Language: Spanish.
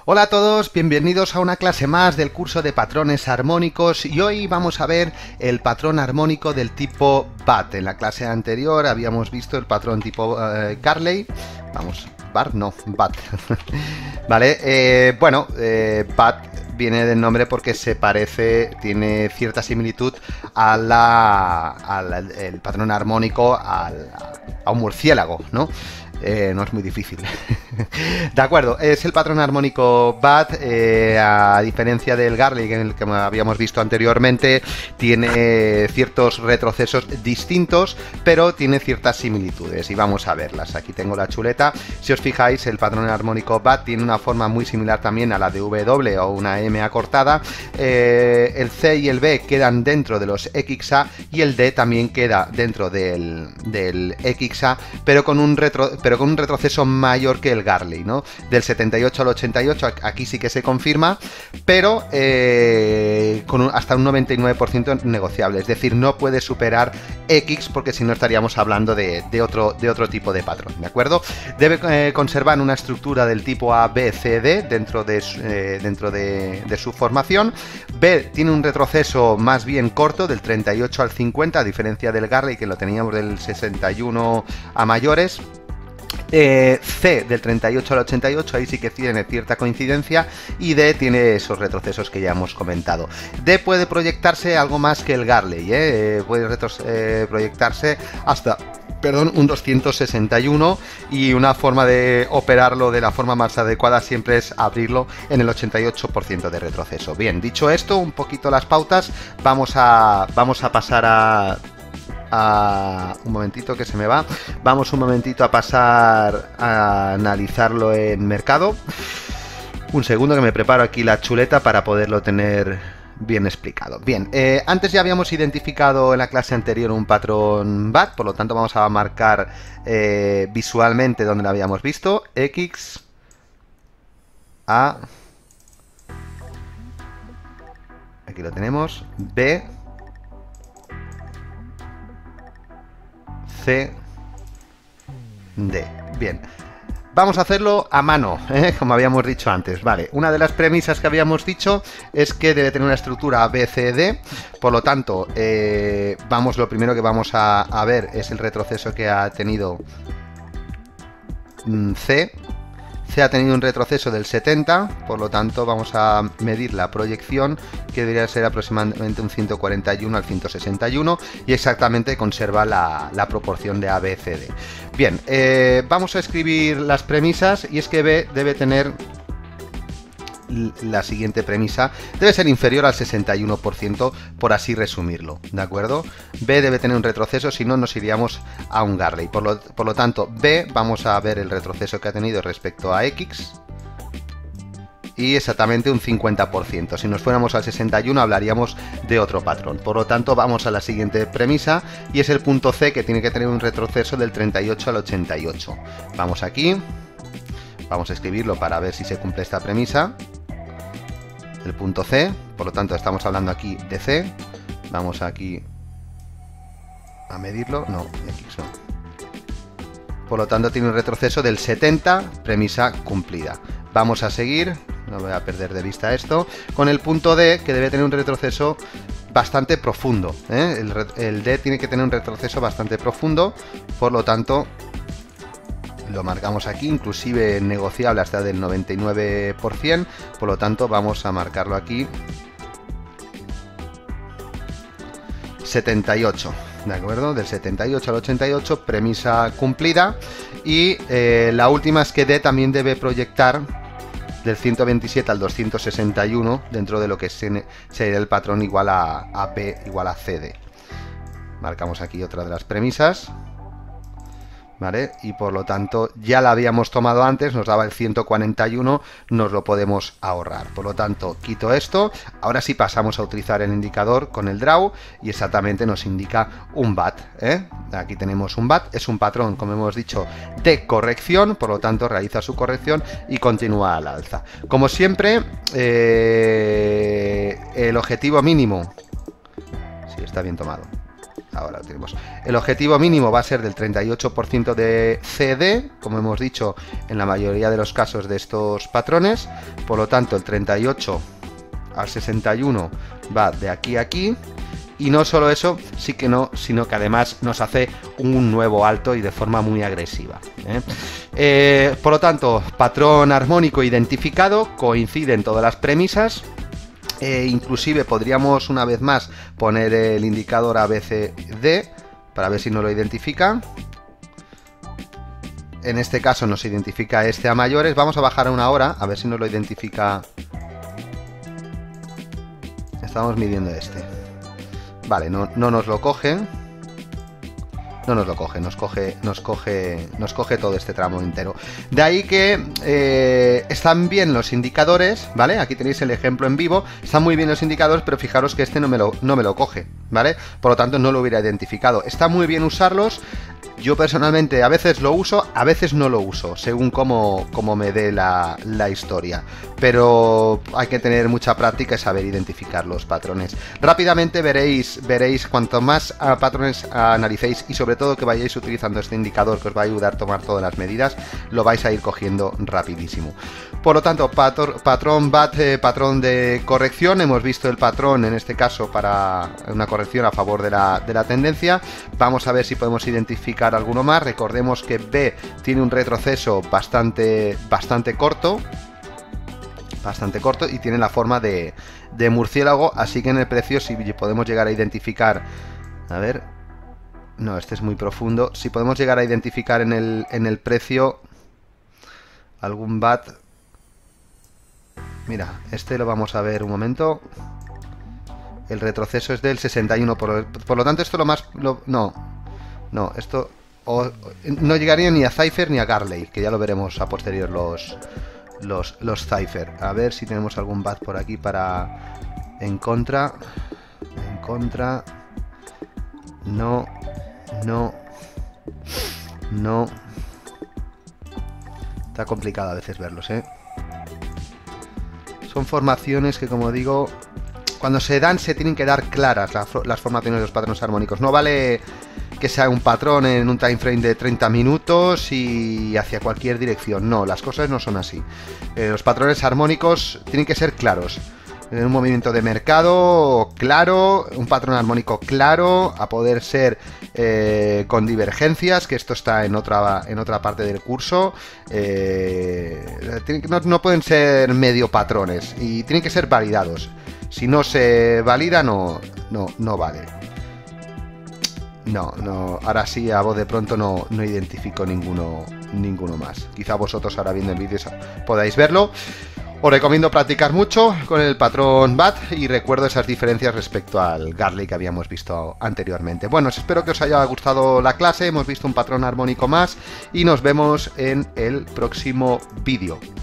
Hola a todos, bienvenidos a una clase más del curso de patrones armónicos y hoy vamos a ver el patrón armónico del tipo BAT. En la clase anterior habíamos visto el patrón tipo Garley, BAT. Vale, BAT viene del nombre porque se parece, tiene cierta similitud al patrón armónico a un murciélago, ¿no? No es muy difícil. De acuerdo, es el patrón armónico BAT, a diferencia del Garley, en el que habíamos visto anteriormente, tiene ciertos retrocesos distintos, pero tiene ciertas similitudes y vamos a verlas. Aquí tengo la chuleta. Si os fijáis, el patrón armónico BAT tiene una forma muy similar también a la de W o una M acortada. El C y el B quedan dentro de los XA y el D también queda dentro del XA, pero con un retroceso mayor que el Garley, ¿no? Del 78 al 88, aquí sí que se confirma, pero con hasta un 99% negociable, es decir, no puede superar X porque si no estaríamos hablando de otro tipo de patrón, ¿de acuerdo? Debe conservar una estructura del tipo A, B, C, D dentro de su formación. B tiene un retroceso más bien corto, del 38 al 50, a diferencia del Garley, que lo teníamos del 61 a mayores. C del 38 al 88, ahí sí que tiene cierta coincidencia, y D tiene esos retrocesos que ya hemos comentado. D puede proyectarse algo más que el Garley, puede proyectarse hasta un 261, y una forma de operarlo de la forma más adecuada siempre es abrirlo en el 88% de retroceso. Bien, dicho esto, un poquito las pautas, vamos a pasar un momentito que se me va. Vamos un momentito a pasar a analizarlo en mercado. Un segundo que me preparo aquí la chuleta para poderlo tener bien explicado. Bien, antes ya habíamos identificado en la clase anterior un patrón BAT, por lo tanto vamos a marcar visualmente donde lo habíamos visto. X, A, aquí lo tenemos, B, C, D. Bien, vamos a hacerlo a mano, como habíamos dicho antes. Vale, una de las premisas que habíamos dicho es que debe tener una estructura A, B, C, D. Por lo tanto, lo primero que vamos a ver es el retroceso que ha tenido C. C ha tenido un retroceso del 70, por lo tanto vamos a medir la proyección, que debería ser aproximadamente un 141 al 161, y exactamente conserva la proporción de A, B, C, D. Bien, vamos a escribir las premisas, y es que B debe tener la siguiente premisa: debe ser inferior al 61%, por así resumirlo, ¿de acuerdo? B debe tener un retroceso, si no nos iríamos a un Garley. Por lo tanto, B, vamos a ver el retroceso que ha tenido respecto a X, y exactamente un 50%. Si nos fuéramos al 61 hablaríamos de otro patrón. Por lo tanto, vamos a la siguiente premisa, y es el punto C, que tiene que tener un retroceso del 38 al 88. Vamos aquí, vamos a escribirlo para ver si se cumple esta premisa. El punto C, por lo tanto estamos hablando aquí de C. Vamos aquí a medirlo, no, X no. Por lo tanto tiene un retroceso del 70, premisa cumplida. Vamos a seguir, no voy a perder de vista esto, con el punto D, que debe tener un retroceso bastante profundo, el D tiene que tener un retroceso bastante profundo, por lo tanto lo marcamos aquí, inclusive negociable hasta del 99%, por lo tanto vamos a marcarlo aquí 78, ¿de acuerdo? Del 78 al 88, premisa cumplida. Y la última es que D también debe proyectar del 127 al 261 dentro de lo que sería el patrón igual a B igual a CD. Marcamos aquí otra de las premisas, ¿vale? Y por lo tanto ya la habíamos tomado antes, nos daba el 141, nos lo podemos ahorrar. Por lo tanto, quito esto. Ahora sí pasamos a utilizar el indicador con el draw, y exactamente nos indica un BAT, Aquí tenemos un BAT, es un patrón, como hemos dicho, de corrección, por lo tanto realiza su corrección y continúa al alza. Como siempre, el objetivo mínimo, sí, está bien tomado. Ahora lo tenemos. El objetivo mínimo va a ser del 38% de CD, como hemos dicho en la mayoría de los casos de estos patrones. Por lo tanto, el 38 al 61 va de aquí a aquí. Y no solo eso, sino que además nos hace un nuevo alto y de forma muy agresiva. Por lo tanto, patrón armónico identificado, coinciden todas las premisas. Inclusive podríamos una vez más poner el indicador ABCD para ver si nos lo identifica. En este caso nos identifica este a mayores. Vamos a bajar a una hora a ver si nos lo identifica. Estamos midiendo este. Vale, no nos lo coge. No nos lo coge, nos coge todo este tramo entero. De ahí que están bien los indicadores, ¿vale? Aquí tenéis el ejemplo en vivo. Están muy bien los indicadores, pero fijaros que este no me lo coge, ¿vale? Por lo tanto, no lo hubiera identificado. Está muy bien usarlos. Yo personalmente a veces lo uso, a veces no lo uso, según cómo me dé la historia. Pero hay que tener mucha práctica y saber identificar los patrones. Rápidamente veréis cuanto más patrones analicéis y sobre todo que vayáis utilizando este indicador que os va a ayudar a tomar todas las medidas, lo vais a ir cogiendo rapidísimo. Por lo tanto, patrón BAT, patrón de corrección. Hemos visto el patrón en este caso para una corrección a favor de la tendencia. Vamos a ver si podemos identificar alguno más. Recordemos que B tiene un retroceso bastante corto y tiene la forma de murciélago, así que en el precio si podemos llegar a identificar, a ver, no, este es muy profundo, si podemos llegar a identificar en el precio algún BAT, mira, este lo vamos a ver un momento, el retroceso es del 61, por lo tanto esto no, esto no llegaría ni a Cypher ni a Garley, que ya lo veremos a posterior los Cypher. A ver si tenemos algún BAT por aquí para en contra, no, está complicado a veces verlos, son formaciones que, como digo, cuando se dan se tienen que dar claras las formaciones de los patrones armónicos. No vale que sea un patrón en un time frame de 30 minutos y hacia cualquier dirección. No, las cosas no son así. Los patrones armónicos tienen que ser claros. Un movimiento de mercado claro, un patrón armónico claro, a poder ser con divergencias, que esto está en otra parte del curso. No pueden ser medio patrones y tienen que ser validados. Si no se valida, no vale. No, ahora sí, a voz de pronto no identifico ninguno más. Quizá vosotros ahora viendo el vídeo podáis verlo. Os recomiendo practicar mucho con el patrón BAT y recuerdo esas diferencias respecto al Garley que habíamos visto anteriormente. Bueno, espero que os haya gustado la clase, hemos visto un patrón armónico más y nos vemos en el próximo vídeo.